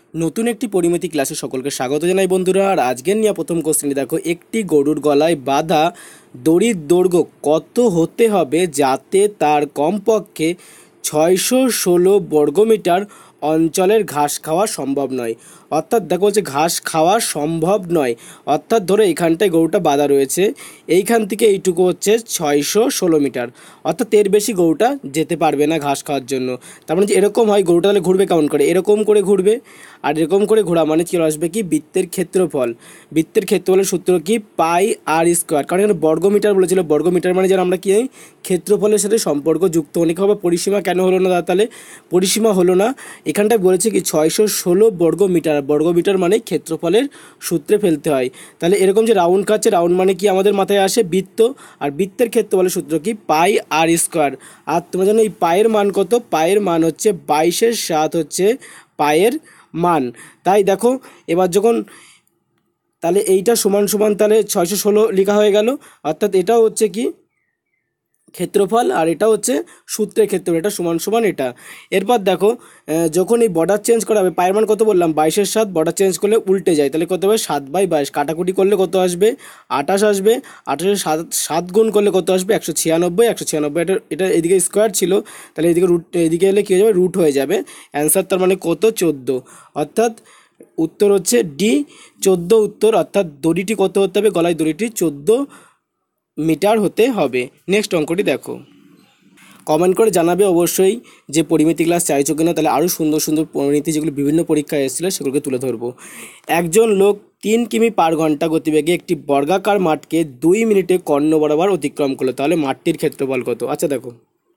নতুন একটি পরিমিতি ক্লাসে সকলকে স্বাগত জানাই বন্ধুরা। আর আজকের নিয়ে প্রথম কোশ্চেনটি দেখো, একটি গরুর গলায় বাঁধা দড়ির দৈর্ঘ্য কত হতে হবে যাতে তার কমপক্ষে 616 বর্গমিটার অঞ্চলের ঘাস খাওয়া সম্ভব নয়। অর্থাৎ দেখো হচ্ছে ঘাস খাওয়া সম্ভব নয়, অর্থাৎ ধরো এইখানটায় গরুটা বাঁধা রয়েছে, এইখান থেকে এইটুকু হচ্ছে 616 মিটার, অর্থাৎ এর বেশি গরুটা যেতে পারবে না ঘাস খাওয়ার জন্য। তার মানে যে এরকম হয়, গরুটা তাহলে ঘুরবে কেমন করে, এরকম করে ঘুরবে। আর এরকম করে ঘোরা মানে কি আসবে কি, বৃত্তের ক্ষেত্রফল। বৃত্তের ক্ষেত্রফলের সূত্র কি, পাই আর স্কোয়ার। কারণ এখানে বর্গমিটার বলেছিল, বর্গমিটার মানে যেন আমরা কি ক্ষেত্রফলের সাথে সম্পর্ক যুক্ত। অনেক হবে পরিসীমা কেন হলো না দাদা, তাহলে পরিসীমা হলো না। এখানটায় বলেছে কি 616 বর্গমিটার, বর্গমিটার মানে ক্ষেত্রফলের সূত্রে ফেলতে হয়। তাহলে এরকম যে রাউন্ড কাটছে, রাউন্ড মানে কি আমাদের মাথায় আসে বৃত্ত, আর বৃত্তের ক্ষেত্রফলের সূত্র কি, পাই আর স্কোয়ার। আর তোমরা জানো এই পায়ের মান কত, পায়ের মান হচ্ছে 22/7 হচ্ছে পায়ের মান। তাই দেখো এবার যখন, তাহলে এইটা সমান সমান তাহলে 616 লেখা হয়ে গেল, অর্থাৎ এটাও হচ্ছে কি ক্ষেত্রফল, আর এটা হচ্ছে সূত্রের ক্ষেত্রফল, এটা সমান সমান এটা। এরপর দেখো যখন এই বর্ডার চেঞ্জ করা হবে, পায়ের মান কত বললাম 22/7, বর্ডার চেঞ্জ করলে উল্টে যায়, তাহলে কত হবে 7/22, কাটাকুটি করলে কত আসবে 28 আসবে। 28 7 গুণ করলে কত আসবে 196, 196 এটা এদিকে স্কোয়ার ছিল, তাহলে এদিকে রুট, এদিকে এলে কী হয়ে যাবে রুট হয়ে যাবে। অ্যান্সার তার মানে কত 14, অর্থাৎ উত্তর হচ্ছে ডি 14 উত্তর। অর্থাৎ দড়িটি কত হতে হবে, গলায় দড়িটি 14 মিটার হতে হবে। নেক্সট অঙ্কটি দেখো, কমেন্ট করে জানাবে অবশ্যই যে পরিমিতি ক্লাস চাইছো কিনা, তাহলে আরও সুন্দর সুন্দর পরিমিতি যেগুলো বিভিন্ন পরীক্ষায় এসেছিলো সেগুলোকে তুলে ধরবো। একজন লোক 3 কিমি/ঘন্টা গতিবেগে একটি বর্গাকার মাঠকে 2 মিনিটে কর্ণ বরাবর অতিক্রম করলো, তাহলে মাঠটির ক্ষেত্রফল কত? আচ্ছা দেখো,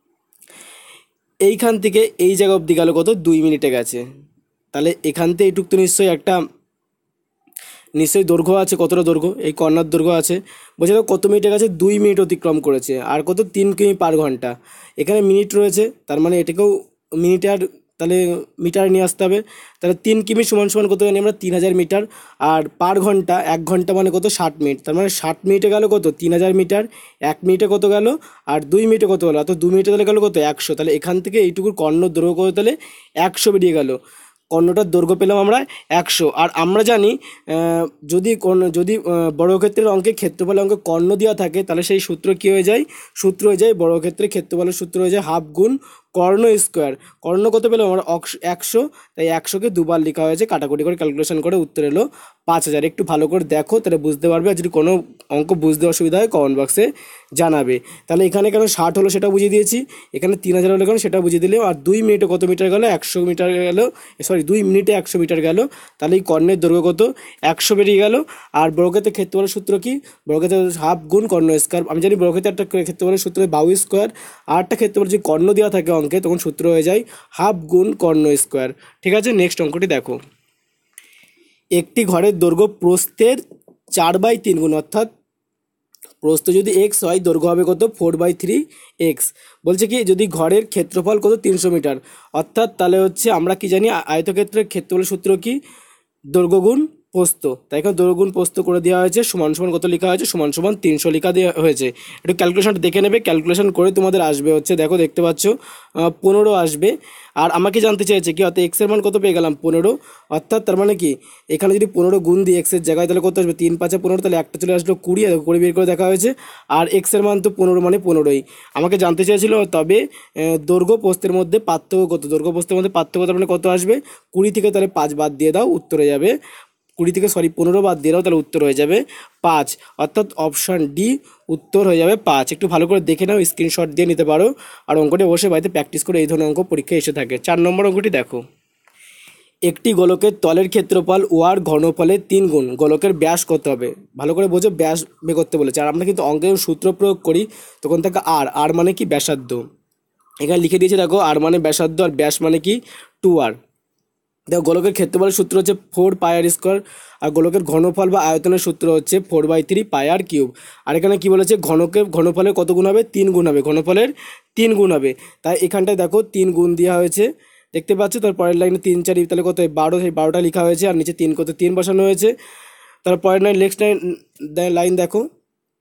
এইখান থেকে এই জায়গা অবধি গেল কত, 2 মিনিটে গেছে। তাহলে এখান থেকে এইটুক তো নিশ্চয়ই দৈর্ঘ্য আছে, কতটা দৈর্ঘ্য, এই কর্নার দৈর্ঘ্য আছে। বলছে তো কত মিনিটের কাছে 2 মিনিট অতিক্রম করেছে, আর কত 3 কিমি/ঘন্টা, এখানে মিনিট রয়েছে, তার মানে এটাকেও মিনিটে আর তাহলে মিটার নিয়ে আসতে হবে। তাহলে 3 কিমি সমান সমান কত জানি আমরা, 3000 মিটার। আর পার ঘন্টা, 1 ঘন্টা মানে কত 60 মিনিট, তার মানে 60 মিনিটে গেল কত 3000 মিটার, 1 মিনিটে কত গেল, আর 2 মিনিটে কত গেলো, অর্থাৎ 2 মিনিটে তাহলে গেলো কত 100। তাহলে এখান থেকে এইটুকুর কর্ণ দৈর্ঘ্য কত, তাহলে 100 বেরিয়ে গেল। কর্ণটার দৈর্ঘ্য পেলাম আমরা 100। আর আমরা জানি যদি বর্গক্ষেত্রের অঙ্কে ক্ষেত্রফলের অঙ্কে কর্ণ দেওয়া থাকে, তাহলে সেই সূত্র কী হয়ে যায়, সূত্র হয়ে যায় বর্গক্ষেত্রে ক্ষেত্রফলের সূত্র হয়ে যায় হাফ গুণ কর্ণ স্কোয়ার। কর্ণ কত পেলাম আমরা 100, তাই 100কে দুবার লেখা হয়েছে, কাটাকুটি করে ক্যালকুলেশন করে উত্তর এলো 5000। একটু ভালো করে দেখো, তাহলে বুঝতে পারবে। আর যদি কোনো অঙ্ক বুঝতে অসুবিধা হয় কমেন্ট বক্সে জানাবে। তাহলে এখানে কেন 60 হলো সেটা বুঝিয়ে দিয়েছি, এখানে 3000 হলো কেন সেটা বুঝিয়ে দিলেও। আর 2 মিনিটে কত মিটার গেল, 100 মিটার গেল, সরি 2 মিনিটে 100 মিটার গেল। তাহলে এই কর্ণের দৈর্ঘ্য কত 100 বেরিয়ে গেল। আর বর্গক্ষেত্রের ক্ষেত্রফলের সূত্র কি, বর্গক্ষেত্রের হাফ গুণ কর্ণ স্কোয়ার। আমি জানি বর্গক্ষেত্রের একটা ক্ষেত্রফলের সূত্র বাহু স্কোয়ার, আর একটা ক্ষেত্রফল যদি কর্ণ দেওয়া থাকে অঙ্কে, তখন সূত্র হয়ে যায় হাফ গুণ কর্ণ স্কোয়ার। ঠিক আছে, নেক্সট অঙ্কটি দেখো, একটি ঘরের দৈর্ঘ্য প্রস্থের 4/3 গুণ, অর্থাৎ প্রস্থ যদি এক্স হয়, দৈর্ঘ্য হবে কত 4/3 এক্স। বলছে কি যদি ঘরের ক্ষেত্রফল কত 300 মিটার, অর্থাৎ তাহলে হচ্ছে আমরা কি জানি আয়তক্ষেত্রের ক্ষেত্রফলের সূত্র কি, দৈর্ঘ্য গুণ প্রস্থ। তাই এখানে দৈর্ঘ্য গুণ প্রস্থ করে দেওয়া হয়েছে, সমান সমান কত লেখা হয়েছে, সমান সমান 300 লেখা দেওয়া হয়েছে। একটু ক্যালকুলেশনটা দেখে নেবে, ক্যালকুলেশন করে তোমাদের আসবে হচ্ছে, দেখো দেখতে পাচ্ছ 15 আসবে। আর আমাকে জানতে চাইছে কি, অর্থাৎ এক্সের মান কত পেয়ে গেলাম 15, অর্থাৎ তার মানে কি এখানে যদি 15 গুণ দিই এক্সের জায়গায়, তাহলে কত আসবে 3×5 = 15, তাহলে একটা চলে আসলো 20, আর 20 বের করে দেখা হয়েছে। আর এক্সের মান তো 15 মানে 15ই। আমাকে জানতে চাইছিল তবে দৈর্ঘ্য প্রস্থের মধ্যে পার্থক্য কত, দৈর্ঘ্য প্রস্থের মধ্যে পার্থক্য তার মানে কত আসবে 20 থেকে, তাহলে 5 বাদ দিয়ে দাও, উত্তরে যাবে 20 থেকে 15 বাদ দিয়ে দাও, তাহলে উত্তর হয়ে যাবে 5। অর্থাৎ অপশান ডি উত্তর হয়ে যাবে 5। একটু ভালো করে দেখে নাও, স্ক্রিনশট দিয়ে নিতে পারো। আর অঙ্কটি অবশ্যই বাড়িতে প্র্যাকটিস করে, এই ধরনের অঙ্ক পরীক্ষায় এসে থাকে। 4 নম্বর অঙ্কটি দেখো, একটি গোলকের তলের ক্ষেত্রফল ওয়ার ঘনফলের 3 গুণ, গোলকের ব্যাস কত হবে? ভালো করে বোঝো, ব্যাস বের করতে বলেছে। আর আমরা কিন্তু অঙ্কের সূত্র প্রয়োগ করি, তখন থাকে আর মানে কি ব্যাসার্ধ। এখানে লিখে দিয়েছে দেখো, আর মানে ব্যাসার্ধ, আর ব্যাস মানে কি 2r। দেখো গোলকের ক্ষেত্রফলের সূত্র হচ্ছে 4πr², আর গোলকের ঘনফল বা আয়তনের সূত্র হচ্ছে 4/3πr³। আর এখানে কি বলেছে, ঘনফলের কত গুণ হবে, 3 গুণ হবে, ঘনফলের 3 গুণ হবে। তাই এখানটায় দেখো 3 গুণ দেওয়া হয়েছে, দেখতে পাচ্ছ। তার পরের লাইনে 3 4, তাহলে কত 12, সেই 12টা লেখা হয়েছে, আর নিচে 3 কত 3 বসানো হয়েছে। তার পরের লাইন, নেক্সট লাইন দেখো,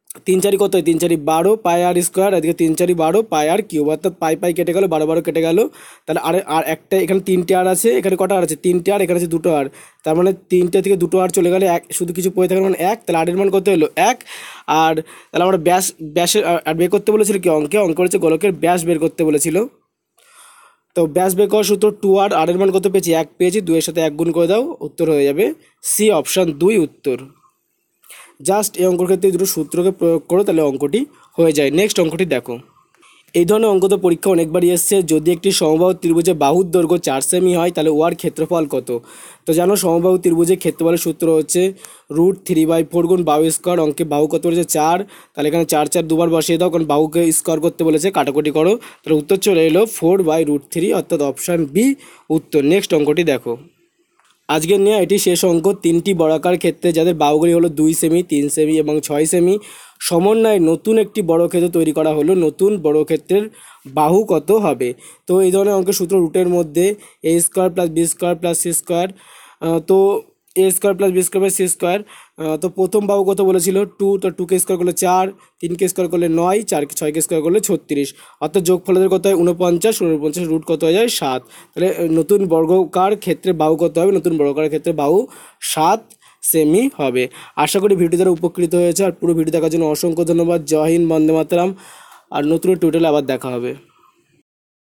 তিন চারি কত হয়, তিন চারি 12 পাই আর স্কোয়ার, এদিকে তিন চারি 12 পাই আর কিউব, অর্থাৎ পাই পাই কেটে গেল, 12 12 কেটে গেল। তাহলে আর একটা এখানে তিনটে আর আছে, এখানে কটা আর আছে, তিনটে আর, এখানে আছে দুটো আর। তার মানে তিনটে থেকে দুটো আর চলে গেলে এক, শুধু কিছু পড়ে থাকার মানে এক, তাহলে আরের মান কত হলো এক। আর তাহলে আমরা ব্যাসের আর বের করতে বলেছিল কি, অঙ্ক হচ্ছে গোলকের ব্যাস বের করতে বলেছিল। তো ব্যাস বের করার সূত্র 2 আর এর মান কত পেয়েছি, এক পেয়েছি, 2 এর সাথে এক গুণ করে দাও, উত্তর হয়ে যাবে সি অপশান 2 উত্তর। জাস্ট এই অঙ্কর ক্ষেত্রে এই দুটো সূত্রকে প্রয়োগ করো, তাহলে অঙ্কটি হয়ে যায়। নেক্সট অঙ্কটি দেখো। এই ধরনের অঙ্ক তো পরীক্ষা অনেকবারই এসছে। যদি একটি সমবাহু ত্রিভুজে বাহুর দৈর্ঘ্য 4 সেমি হয় তাহলে ওয়ার ক্ষেত্রফল কত? তো জানো সমবাহু ত্রিভুজের ক্ষেত্রফলের সূত্র হচ্ছে √3/4 গুণ বাহু স্কোয়ার। অঙ্কে বাহু কত বলেছে 4, তাহলে এখানে 4 4 দুবার বসিয়ে দাও, কারণ বাহুকে স্কোয়ার করতে বলেছে, কাটাকুটি করো, তাহলে উত্তর চলে এলো 4/√3, অর্থাৎ অপশান বি উত্তর। নেক্সট অঙ্কটি দেখো। আজকের নেওয়া এটি শেষ অঙ্ক। তিনটি বর্গাকার ক্ষেত্রে যাদের বাহুগুলি হলো 2 সেমি, 3 সেমি এবং 6 সেমি সমন্বয়ে নতুন একটি বর্গক্ষেত্র তৈরি করা হলো। নতুন বর্গক্ষেত্রের বাহু কত হবে? তো এই ধরনের অঙ্কের সূত্র রুটের মধ্যে A square plus B square plus C square. তো A square plus B square plus C square. তো প্রথম বাহু কত বলেছিল 2, তো 2কে স্কোয়ার করলে 4, 3কে স্কোয়ার করলে 9, 6কে স্কোয়ার করলে 36, অর্থাৎ যোগফলের কত হয় 49, 49 রুট কত হয়ে যায় 7। তাহলে নতুন বর্গাকার ক্ষেত্রে বাহু কত হবে? নতুন বর্গাকার ক্ষেত্রে বাহু 7 সেমি হবে। আশা করি ভিডিও দ্বারা উপকৃত হয়েছে। আর পুরো ভিডিও দেখার জন্য অসংখ্য ধন্যবাদ। জয় হিন্দ, বন্দে মাতরম। আর নতুন টিউটোরিয়ালে আবার দেখা হবে।